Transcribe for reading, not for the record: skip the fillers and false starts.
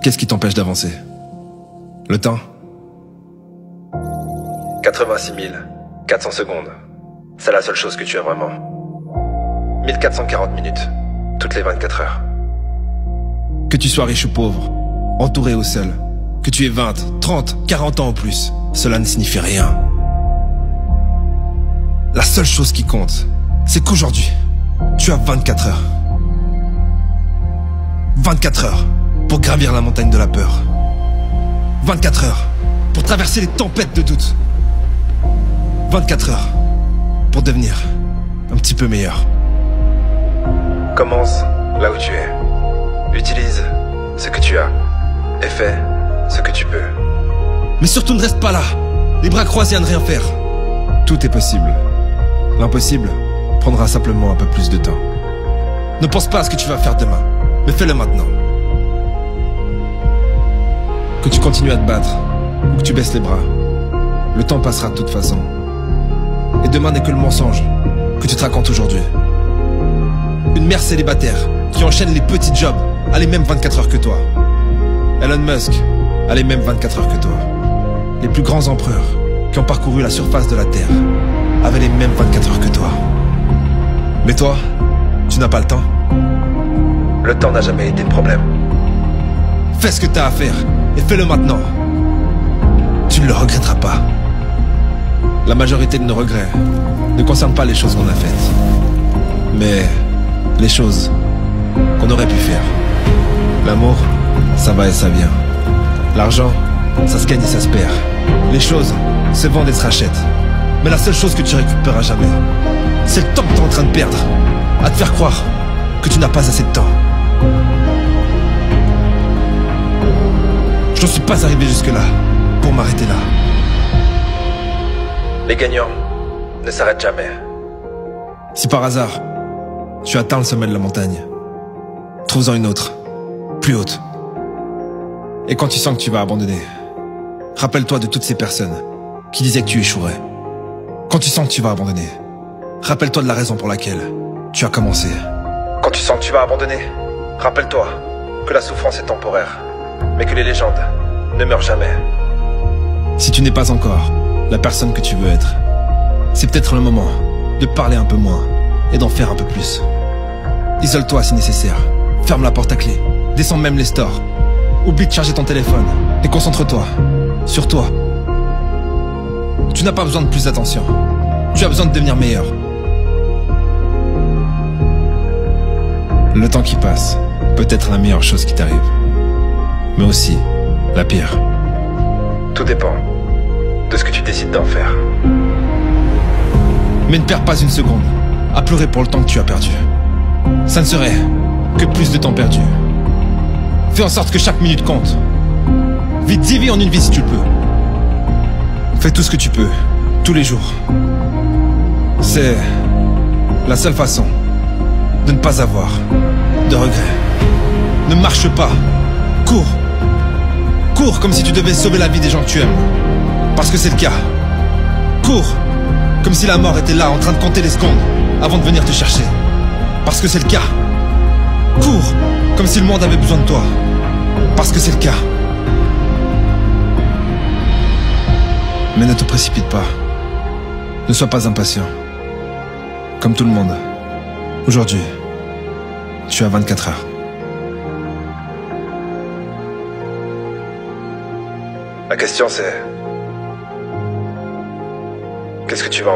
Qu'est-ce qui t'empêche d'avancer? Le temps? 86 400 secondes. C'est la seule chose que tu as vraiment. 1440 minutes, toutes les 24 heures. Que tu sois riche ou pauvre, entouré ou seul, que tu aies 20, 30, 40 ans ou plus, cela ne signifie rien. La seule chose qui compte, c'est qu'aujourd'hui, tu as 24 heures. 24 heures pour gravir la montagne de la peur. 24 heures pour traverser les tempêtes de doute. 24 heures pour devenir un petit peu meilleur. Commence là où tu es. Utilise ce que tu as et fais ce que tu peux. Mais surtout ne reste pas là, les bras croisés à ne rien faire. Tout est possible. L'impossible prendra simplement un peu plus de temps. Ne pense pas à ce que tu vas faire demain, mais fais-le maintenant. Que tu continues à te battre ou que tu baisses les bras, le temps passera de toute façon. Et demain n'est que le mensonge que tu te racontes aujourd'hui. Une mère célibataire qui enchaîne les petits jobs a les mêmes 24 heures que toi. Elon Musk a les mêmes 24 heures que toi. Les plus grands empereurs qui ont parcouru la surface de la Terre avaient les mêmes 24 heures que toi. Mais toi, tu n'as pas le temps. Le temps n'a jamais été le problème. Fais ce que tu as à faire et fais-le maintenant. Tu ne le regretteras pas. La majorité de nos regrets ne concernent pas les choses qu'on a faites, mais les choses qu'on aurait pu faire. L'amour, ça va et ça vient. L'argent, ça se gagne et ça se perd. Les choses se vendent et se rachètent. Mais la seule chose que tu récupéreras jamais, c'est le temps que tu es en train de perdre à te faire croire que tu n'as pas assez de temps. Je n'en suis pas arrivé jusque-là pour m'arrêter là. Les gagnants ne s'arrêtent jamais. Si par hasard, tu atteins le sommet de la montagne, trouve-en une autre, plus haute. Et quand tu sens que tu vas abandonner, rappelle-toi de toutes ces personnes qui disaient que tu échouerais. Quand tu sens que tu vas abandonner, rappelle-toi de la raison pour laquelle tu as commencé. Quand tu sens que tu vas abandonner, rappelle-toi que la souffrance est temporaire, mais que les légendes ne meurent jamais. Si tu n'es pas encore la personne que tu veux être, c'est peut-être le moment de parler un peu moins et d'en faire un peu plus. Isole-toi si nécessaire, ferme la porte à clé, descends même les stores, oublie de charger ton téléphone et concentre-toi sur toi. Tu n'as pas besoin de plus d'attention, tu as besoin de devenir meilleur. Le temps qui passe peut être la meilleure chose qui t'arrive, mais aussi la pire. Tout dépend de ce que tu décides d'en faire. Mais ne perds pas une seconde à pleurer pour le temps que tu as perdu. Ça ne serait que plus de temps perdu. Fais en sorte que chaque minute compte. Vis 10 vies en une vie si tu le peux. Fais tout ce que tu peux, tous les jours. C'est la seule façon de ne pas avoir de regrets. Ne marche pas, cours. Cours comme si tu devais sauver la vie des gens que tu aimes. Parce que c'est le cas. Cours comme si la mort était là en train de compter les secondes avant de venir te chercher. Parce que c'est le cas. Cours comme si le monde avait besoin de toi. Parce que c'est le cas. Mais ne te précipite pas. Ne sois pas impatient. Comme tout le monde. Aujourd'hui, tu as 24 heures. La question c'est... qu'est-ce que tu vas en faire ?